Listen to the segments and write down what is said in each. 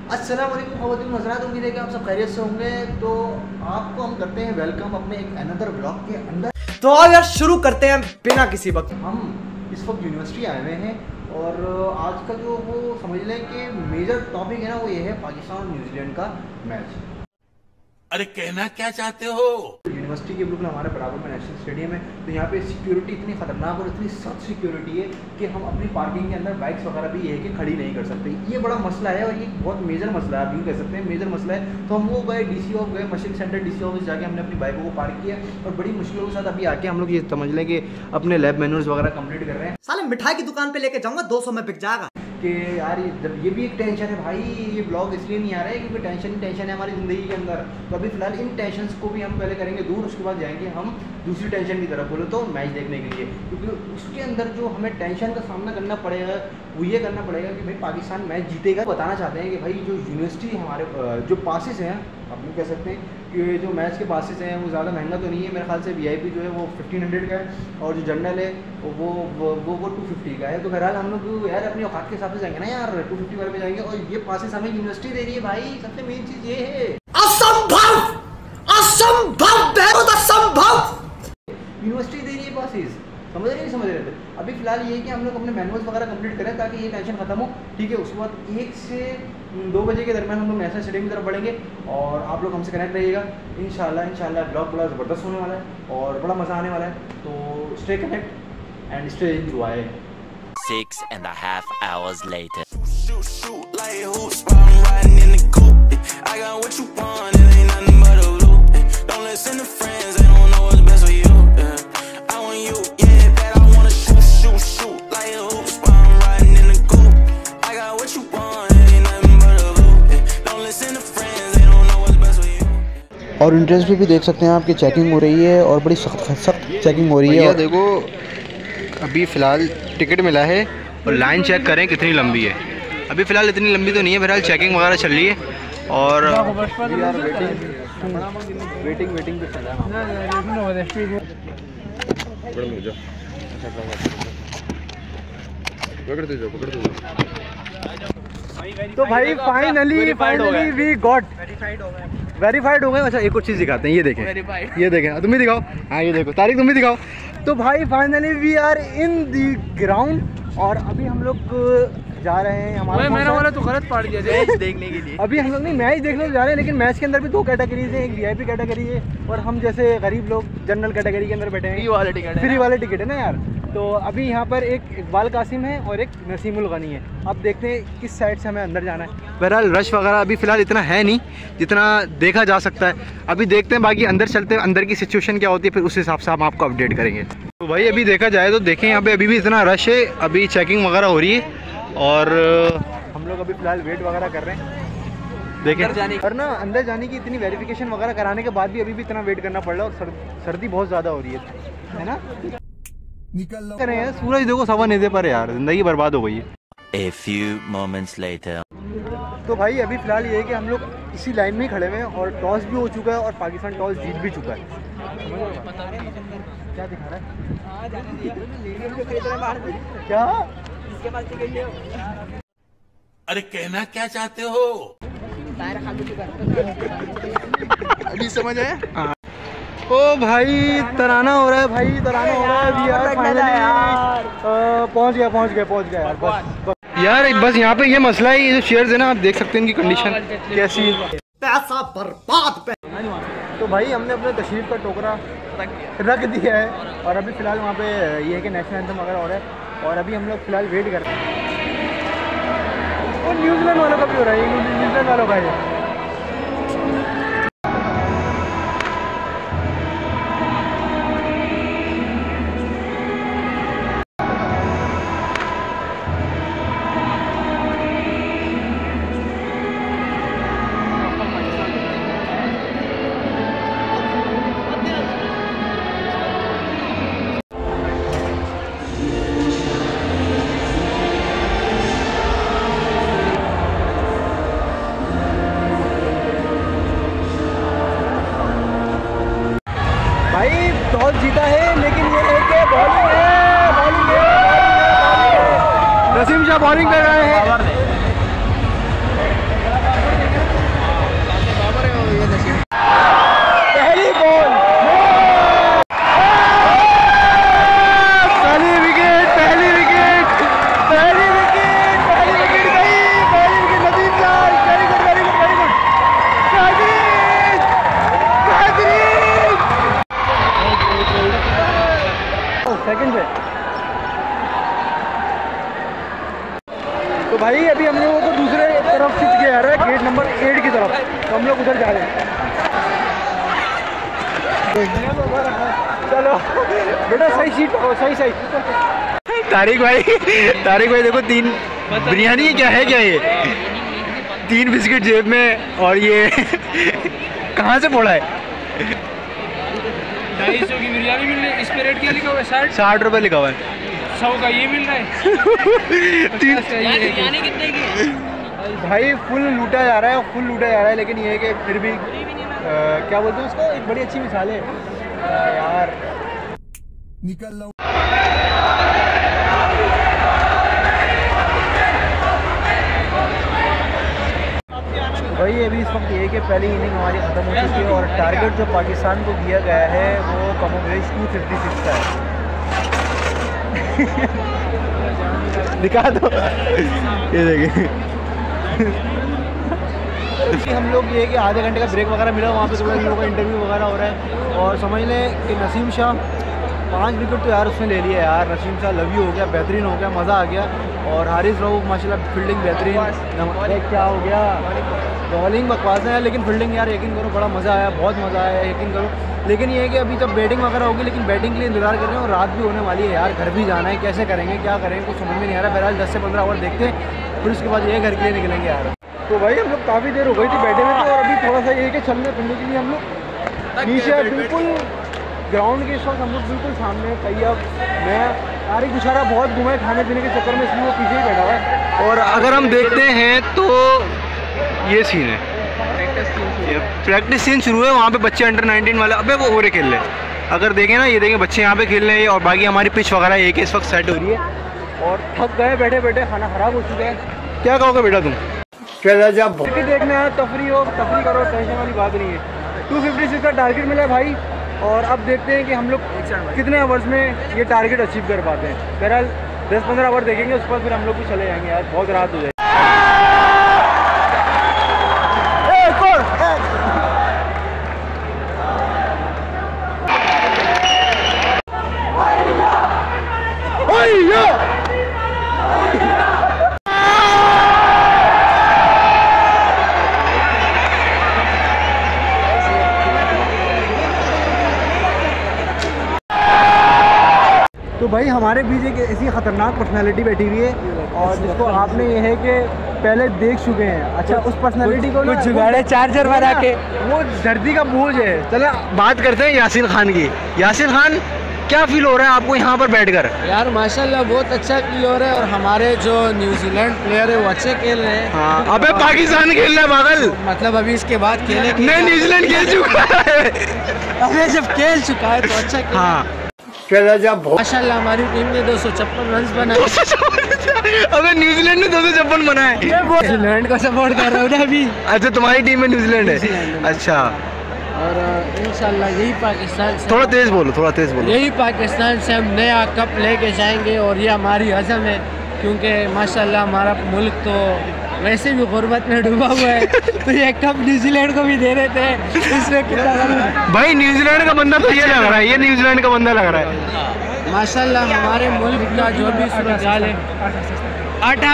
अस्सलाम वालेकुम ख़वातीन हज़रात, उम्मीद है कि आप सब खैरियत से होंगे। तो आपको हम करते हैं वेलकम अपने एक अनदर ब्लॉग के अंदर। तो आज यार शुरू करते हैं बिना किसी वक्त। हम इस वक्त यूनिवर्सिटी आए हुए हैं और आज का जो वो समझ लें कि मेजर टॉपिक है ना, वो ये है पाकिस्तान और न्यूजीलैंड का मैच। अरे कहना क्या चाहते हो? यूनिवर्सिटी के बिल्कुल हमारे बराबर में नेशनल स्टेडियम है, तो यहाँ पे सिक्योरिटी इतनी खतरनाक और इतनी सख्त सिक्योरिटी है कि हम अपनी पार्किंग के अंदर बाइक्स वगैरह भी ये है कि खड़ी नहीं कर सकते। ये बड़ा मसला है और ये बहुत मेजर मसला है, आप यूँ कह सकते हैं मेजर मसला है। तो हम वो गए DC ऑफ गए मशीन सेंटर DC ऑफिस जाके हमने अपनी बाइकों को पार्क किया और बड़ी मुश्किलों के साथ अभी आके हम लोग ये समझ लें कि अपने लैब मैनुअल्स वगैरह कंप्लीट कर रहे हैं। साले मिठाई की दुकान पे लेके जाऊंगा 200 में बिक जाएगा। कि यार ये भी एक टेंशन है भाई, ये ब्लॉग इसलिए नहीं आ रहा है क्योंकि टेंशन है हमारी ज़िंदगी के अंदर। तो अभी फिलहाल इन टेंशन्स को भी हम पहले करेंगे दूर, उसके बाद जाएंगे हम दूसरी टेंशन की तरफ, बोले तो मैच देखने के लिए। क्योंकि उसके अंदर जो हमें टेंशन का सामना करना पड़ेगा वो ये करना पड़ेगा कि भाई पाकिस्तान मैच जीतेगा। बताना चाहते हैं कि भाई जो यूनिवर्सिटी हमारे जो पासिस हैं, आप लोग कह सकते हैं कि जो मैच के पासिस हैं वो ज़्यादा महंगा तो नहीं है। मेरे ख्याल से VIP जो है वो 1500 का है और जो जनरल है वो 250 का है। तो बहरहाल हम लोग यार अपनी औकात के हिसाब से जाएंगे ना यार, 250 वाले पे जाएंगे। और ये पासिस हमें यूनिवर्सिटी दे रही है भाई, सबसे मेन चीज़ ये है। असंभव असंभव असंभव यूनिवर्सिटी दे रही है पासिस, समझ रहे नहीं समझ रहे थे। अभी फिलहाल ये है कि हम लोग अपने मैनुअल्स वगैरह कंप्लीट करें ताकि ये टेंशन खत्म हो, ठीक है। उसके बाद 1 से 2 बजे के दरमियान हम लोग नेशनल स्टेडियम की तरफ बढ़ेंगे और आप लोग हमसे कनेक्ट रहिएगा। इंशाल्लाह ब्लॉग बड़ा ज़बरदस्त होने वाला है और बड़ा मज़ा आने वाला है। तो stay connect and stay enjoy. 6.5 hours later. Shoot like hoops, I'm riding in the coupe. I got what you want, it ain't nothing but a loop. Don't listen to friends, they don't know what's best for you. I want you, yeah, bet I wanna shoot like hoops, I'm riding in the coupe. I got what you want, it ain't nothing but a loop. Don't listen to friends, they don't know what's best for you. और entrance पे भी देख सकते हैं आपकी checking हो रही है और बड़ी सख्त चेकिंग हो रही है। और देखो अभी फ़िलहाल टिकट मिला है और लाइन चेक करें कितनी लंबी है। अभी फ़िलहाल इतनी लंबी तो नहीं है, बहरहाल चेकिंग वगैरह चल रही है और वेटिंग पे चला है। तो भाई फाइनली वी गॉट वेरीफाइड हो गए। अच्छा एक और चीज़ दिखाते हैं, ये देखें, ये देखें, तुम भी दिखाओ। हाँ ये देखो तारीख, तुम भी दिखाओ। तो भाई finally we are in the ground और अभी हम लोग जा रहे हैं हमारा मेरा वाला तो गलत पड़ गया मैच देखने के लिए। अभी हम लोग नहीं मैच देखने जा रहे हैं, लेकिन मैच के अंदर भी 2 कैटेगरीज हैं, एक VIP कैटेगरी है और हम जैसे गरीब लोग जनरल कैटेगरी के अंदर बैठे हैं। फ्री वाले टिकट है ना यार। तो अभी यहाँ पर एक इकबाल कासिम है और एक नसीमुल गनी है। अब देखते हैं किस साइड से हमें अंदर जाना है। बहरहाल रश वगैरह अभी फ़िलहाल इतना है नहीं जितना देखा जा सकता है। अभी देखते हैं, बाकी अंदर चलते हैं, अंदर की सिचुएशन क्या होती है फिर उस हिसाब से हम आपको अपडेट करेंगे। तो भाई अभी देखा जाए तो देखें यहाँ पे अभी भी इतना रश है, अभी चेकिंग वगैरह हो रही है और हम लोग अभी फ़िलहाल वेट वगैरह कर रहे हैं देखें। और ना अंदर जाने की इतनी वेरिफिकेशन वगैरह कराने के बाद भी अभी भी इतना वेट करना पड़ रहा है और सर्दी बहुत ज़्यादा हो रही है ना। निकल करें यार, सूरज देखो 1:15 पर यार, ज़िंदगी बर्बाद हो गई है। A few moments later. तो भाई अभी फ़िलहाल ये है कि हम लोग इसी लाइन में ही खड़े हुए हैं और टॉस भी हो चुका है और पाकिस्तान टॉस जीत भी चुका है। क्या दिखा रहा है क्या? अरे कहना क्या चाहते हो? अभी समझ आया। ओ भाई तराना हो रहा है, भाई तराना हो रहा है यार। फाइनली पहुंच गया यार। बस यार बस यहाँ पे ये मसला है, ये जो चेयर्स है ना आप देख सकते हैं इनकी कंडीशन कैसी है, पैसा बर्बाद। तो भाई हमने अपने तशरीफ का टोकरा रख दिया है और अभी फ़िलहाल वहाँ पे ये है कि नेशनल एंथम वगैरह हो रहा है और अभी हम लोग फ़िलहाल वेट कर रहे हैं। और न्यूजीलैंड वालों का भी हो रहा है, न्यूजीलैंड वालों का है। टॉस जीता है लेकिन ये है कि बॉलिंग है। नसीम शाह बॉलिंग कर रहे हैं। चलो बेटा सही सीट पकड़ो, सही सही। तारिक भाई देखो 3 बिरयानी है, क्या है क्या ये? 3 बिस्किट जेब में और ये कहाँ से फोड़ा है? 250 की बिरयानी मिल रही है। इस पे रेट क्या लिखा हुआ है? 60 रुपये लिखा हुआ है। 100 का ये मिल रहा है। बिरयानी कितने की? भाई फुल लूटा जा रहा है, लेकिन ये है कि फिर भी क्या बोलते हैं उसको, एक बड़ी अच्छी मिसाल है यार। निकल लो भाई। अभी इस वक्त ये है कि पहली इनिंग हमारी ख़त्म हो चुकी है और टारगेट जो पाकिस्तान को दिया गया है वो कमोबेश 256 का है। दिखा दो, ये देखिए। हम लोग ये कि आधे घंटे का ब्रेक वगैरह मिला, वहाँ पे थोड़ा लोगों का इंटरव्यू वगैरह हो रहा है। और समझ लें कि नसीम शाह 5 विकेट तो यार उसने ले लिया यार। नसीम शाह लव यू हो गया, बेहतरीन हो गया, मज़ा आ गया। और हारिस रऊफ माशाल्लाह फील्डिंग बेहतरीन। क्या हो गया, बॉलिंग बकवास है लेकिन फील्डिंग यार यकीन करो बड़ा मज़ा आया, बहुत मज़ा आया यकीन करो। लेकिन ये है कि अभी तब बैटिंग वगैरह होगी, लेकिन बैटिंग के लिए इंतजार कर रहे हैं और रात भी होने वाली है यार। घर भी जाना है, कैसे करेंगे, क्या करेंगे, कुछ समझ में नहीं आ रहा। बहरहाल 10 से 15 ओवर देखते हैं, फिर उसके बाद ये घर के लिए निकलेंगे यार। तो भाई हम लोग काफ़ी देर हो गई थी बैठे हुए थे और अभी थोड़ा सा ये है कि चलने फिरने के लिए हम लोग नीचे बिल्कुल ग्राउंड के इस वक्त हम लोग बिल्कुल सामने तैयार। मैं तारिक बेचारा बहुत घुमा है खाने पीने के चक्कर में, इसलिए वो पीछे ही बैठा हुआ है। और अगर हम देखते हैं तो ये सीन है, प्रैक्टिस सीन शुरू है। वहाँ पे बच्चे अंडर 19 वाले अबे वो ओवरे खेल रहे हैं। अगर देखें ना, ये देखें बच्चे यहाँ पे खेल रहे हैं और बाकी हमारी पिच वगैरह एक इस वक्त सेट हो रही है और थक गए बैठे बैठे, खाना ख़राब हो चुका है। क्या कहोगे बेटा तुम? जब क्रिकेट देखने आए तफरी करो, टेंशन वाली बात नहीं है। 256 का टारगेट मिला है भाई और अब देखते हैं कि हम लोग कितने आवर्स में ये टारगेट अचीव कर पाते हैं। बहरहाल 10-15 आवर देखेंगे, उसके बाद फिर हम लोग भी चले जाएंगे यार, बहुत रात हो जाएगी। तो भाई हमारे बीच एक ऐसी ख़तरनाक पर्सनालिटी बैठी हुई है और जिसको आपने ये है कि पहले देख चुके हैं। अच्छा उस पर्सनालिटी को कुछ जुगाड़े चार्जर बना के, वो धरती का बोझ है। चलो बात करते हैं यासीन खान की। यासीन खान, क्या फील हो रहा है आपको यहाँ पर बैठकर? यार माशाल्लाह बहुत अच्छा फील हो रहा है और हमारे जो न्यूजीलैंड प्लेयर है वो अच्छे खेल रहे हैं। हाँ, अबे पाकिस्तान खेल रहा है पागल। मतलब अभी इसके बाद खेले नहीं, न्यूजीलैंड खेल चुका है। अबे जब खेल चुका है तो अच्छा खेल। हाँ माशाल्लाह हमारी टीम ने 256 रन बनाए। अबे न्यूजीलैंड ने 256 बनाए। न्यूजीलैंड को सपोर्ट कर रहा हूँ ना अभी। अच्छा तुम्हारी टीम में न्यूजीलैंड है? अच्छा, और इंशाल्लाह यही पाकिस्तान से, थोड़ा तेज बोलो, यही पाकिस्तान से हम नया कप लेके जाएंगे और ये हमारी अज़म है। क्योंकि माशाल्लाह हमारा मुल्क तो वैसे भी गुर्बत में डूबा हुआ है, तो ये कप न्यूजीलैंड को भी दे रहे थे। इसमें कितना भाई न्यूजीलैंड का बंदा तो ये लग रहा है, ये न्यूजीलैंड का बंदा लग रहा है। माशाल्लाह हमारे मुल्क का जो भी सूरत हाल है, आटा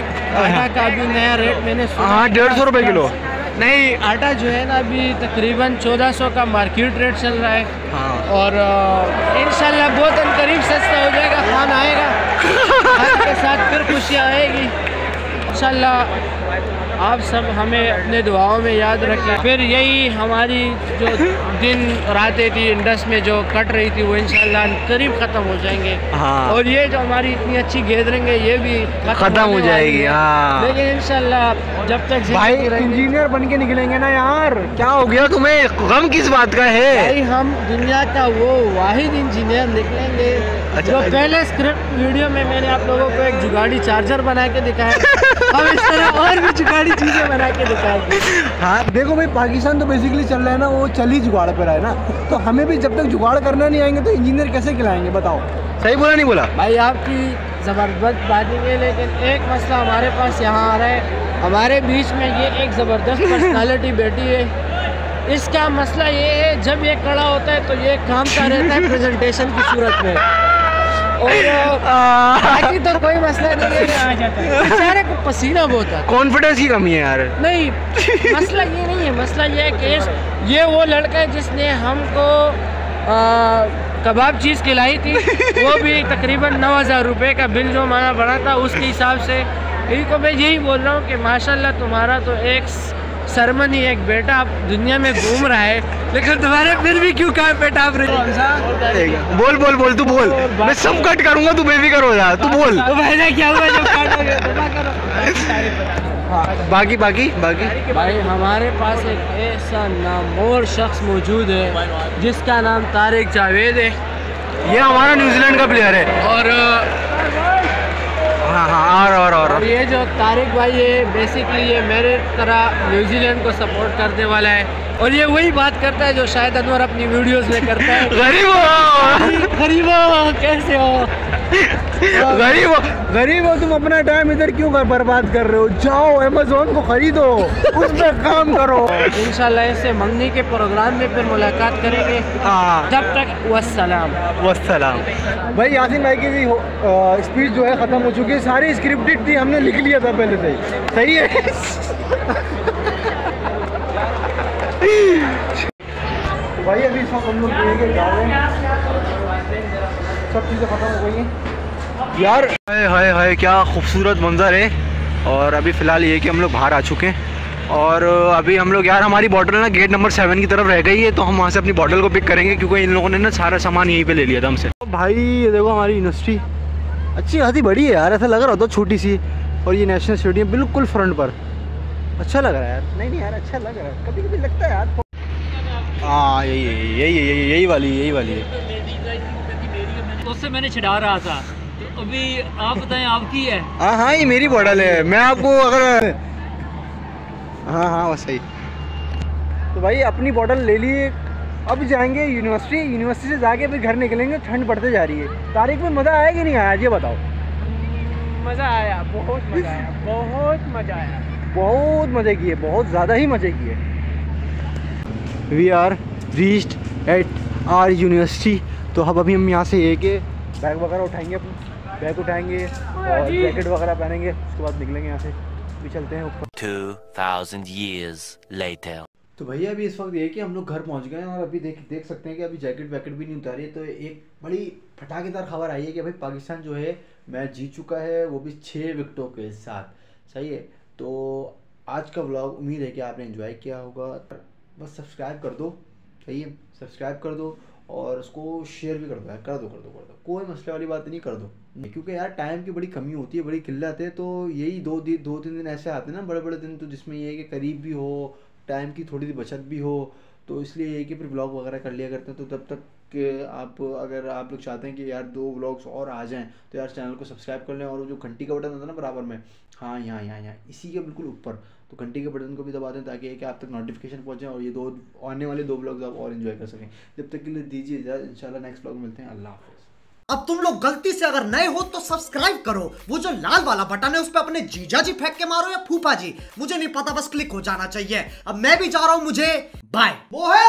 का भी नया रेट मैंने सुना। हाँ 150 रुपये किलो। नहीं, आटा जो है ना अभी तकरीबन 1400 का मार्केट रेट चल रहा है। हाँ। और इंशाल्लाह बहुत करीब सस्ता हो जाएगा, खान आएगा, खान के साथ फिर खुशियाँ आएगी इंशाल्लाह। आप सब हमें अपने दुआओं में याद रखें। फिर यही हमारी जो दिन रातें थी इंडस में जो कट रही थी वो इंशाल्लाह करीब ख़त्म हो जाएंगे। हाँ। और ये जो हमारी इतनी अच्छी गैदरिंग है ये भी ख़त्म हो जाएगी। हाँ। लेकिन इंशाल्लाह जब तक भाई इंजीनियर बन के निकलेंगे ना यार। क्या हो गया तुम्हें, गम किस बात का है? भाई हम दुनिया का वो वाहिद इंजीनियर निकलेंगे। अच्छा, जो पहले स्क्रिप्ट वीडियो में मैंने आप लोगों को एक जुगाड़ी चार्जर बना के दिखाया, हम इस तरह और भी जुगाड़ी चीज़ें बना के दिखाएंगे। हाँ देखो भाई, पाकिस्तान तो बेसिकली चल रहा है ना, वो चल ही जुगाड़ पर है ना, तो हमें भी जब तक जुगाड़ करना नहीं आएंगे तो इंजीनियर कैसे खिलाएंगे बताओ? सही बोला नहीं बोला? भाई आपकी ज़बरदस्त बातें है, लेकिन एक मसला हमारे पास यहाँ आ रहा है। हमारे बीच में ये एक ज़बरदस्त पर्सनालिटी बैठी है। इसका मसला ये है, जब ये खड़ा होता है तो ये काम का रहता है प्रेजेंटेशन की सूरत में, और बाकी तो कोई मसला नहीं है। बेचारे को पसीना बहुत है, कॉन्फिडेंस की कमी है यार। नहीं मसला ये नहीं है, मसला ये है कि ये वो लड़का है जिसने हमको कबाब चीज़ खिलाई थी, वो भी तकरीबन 9,000 रुपये का बिल जो हमारा बना था उसके हिसाब से। इनको मैं यही बोल रहा हूँ कि माशाल्लाह तुम्हारा तो एक सरमनी एक बेटा आप दुनिया में घूम रहा है, लेकिन तुम्हारे फिर भी क्यों कहा बेटा आप बोल बोल बोल तू बोल, मैं सब कट करूँगा, तू बेफिक्र हो जा, तू बोल। क्या हुआ जब बाकी बाकी बाकी भाई हमारे पास एक ऐसा नामोर शख्स मौजूद है जिसका नाम तारिक जावेद है। ये हमारा न्यूजीलैंड का प्लेयर है। और हाँ और ये जो तारिक भाई है बेसिकली ये मेरे तरह न्यूजीलैंड को सपोर्ट करने वाला है, और ये वही बात करता है जो शायद अनवर अपनी वीडियोस में करता है। गरीब हो कैसे हो, गरीब हो तुम, अपना टाइम इधर क्यों बर्बाद कर रहे हो? जाओ अमेज़न को खरीदो, उस पर काम करो। इंशाल्लाह इससे मंगनी के प्रोग्राम में फिर मुलाकात करेंगे। तब तक वस्सलाम। भाई यासीन भाई की स्पीच जो है ख़त्म हो चुकी है, सारी स्क्रिप्टेड थी, हमने लिख लिया था पहले से ही, सही है। भाई अभी सब हम लोग जा रहे हैं, सब चीज़ें ख़त्म हो गई हैं यार। हाय हाय क्या खूबसूरत मंजर है। और अभी फ़िलहाल ये कि हम लोग बाहर आ चुके हैं, और अभी हम लोग यार हमारी बॉटल ना गेट नंबर 7 की तरफ रह गई है, तो हम वहाँ से अपनी बॉटल को पिक करेंगे क्योंकि इन लोगों ने ना सारा सामान यहीं पे ले लिया था हमसे। तो भाई ये देखो हमारी यूनिवर्सिटी अच्छी खासी बड़ी है यार, ऐसा लग रहा होता छोटी सी, और ये नेशनल स्टेडियम बिल्कुल फ्रंट पर। अच्छा लग रहा है यार। नहीं यार अच्छा लग रहा है, कभी कभी लगता है यार। हाँ यही वाली है। उससे मैंने छिड़ा रहा था, तो अभी आप बताएं आपकी है? हाँ ये मेरी बॉटल है, मैं आपको अगर हाँ बस सही। तो भाई अपनी बॉटल ले लिए, अब जाएंगे यूनिवर्सिटी से जाके फिर घर निकलेंगे। ठंड पड़ते जा रही है। तारीख में मज़ा आया कि नहीं आया ये बताओ? मज़ा आया, बहुत मज़ा आया, बहुत मज़े किए, बहुत ज़्यादा ही मज़े किए। We are reached at our university. तो अब अभी हम यहाँ से एक बैग वगैरह उठाएंगे, अपना बैग उठाएंगे और जैकेट वगैरह पहनेंगे, उसके बाद निकलेंगे यहाँ से। भी चलते हैं ऊपर। 2000 years later। तो भैया अभी इस वक्त ये कि हम लोग घर पहुंच गए हैं, और अभी देख सकते हैं कि अभी जैकेट वैकेट भी नहीं उतारी है। तो एक बड़ी फटाकेदार खबर आई है कि भाई पाकिस्तान जो है मैच जीत चुका है, वो भी 6 विकेटों के साथ। सही है। तो आज का व्लॉग उम्मीद है कि आपने एंजॉय किया होगा। बस सब्सक्राइब कर दो, सही है, सब्सक्राइब कर दो और उसको शेयर भी कर दो, कर दो, कोई मसले वाली बात नहीं, कर दो। क्योंकि यार टाइम की बड़ी कमी होती है, बड़ी किल्लत है। तो यही 2-3 दिन ऐसे आते हैं ना, बड़े दिन, तो जिसमें ये है कि करीब भी हो, टाइम की थोड़ी सी बचत भी हो। तो इसलिए ये कि फिर ब्लॉग वगैरह कर लिया करते हैं। तो तब तक कि अगर आप लोग चाहते हैं कि यार 2 व्लॉग्स और आ जाएं, तो यार चैनल को सब्सक्राइब कर लें, और जो घंटी का बटन होता है ना बराबर में, हाँ यहाँ इसी के बिल्कुल ऊपर, तो घंटी के बटन को भी दबा दें ताकि आप तक नोटिफिकेशन पहुँचे और ये आने वाले 2 व्लॉग्स आप और एंजॉय कर सकें। जब तक के लिए दीजिए इजाज़त, इंशाल्लाह नेक्स्ट व्लॉग मिलते हैं। अल्लाह हाफ़िज़। अब तुम लोग गलती से अगर नए हो तो सब्सक्राइब करो, वो जो लाल वाला बटन है उस पर अपने जीजा जी फेंक के मारो या फूफा जी, मुझे नहीं पता, बस क्लिक हो जाना चाहिए। अब मैं भी जा रहा हूं, मुझे बाय।